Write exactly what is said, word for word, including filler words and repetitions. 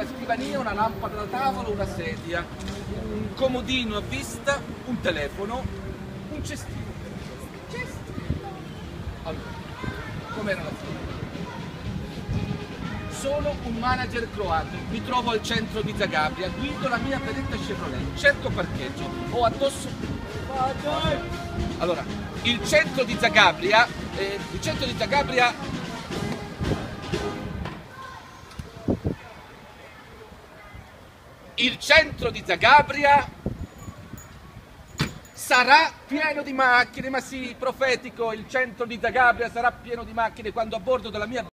una scrivania, una lampada da tavolo, una sedia, un comodino a vista, un telefono, un cestino. Cestino. Allora, com'era la fine? Sono un manager croato, mi trovo al centro di Zagabria, guido la mia Beretta Chevrolet, cerco parcheggio, ho addosso... Allora, il centro di Zagabria, eh, il centro di Zagabria... Il centro di Zagabria sarà pieno di macchine, ma sì, profetico, il centro di Zagabria sarà pieno di macchine quando a bordo della mia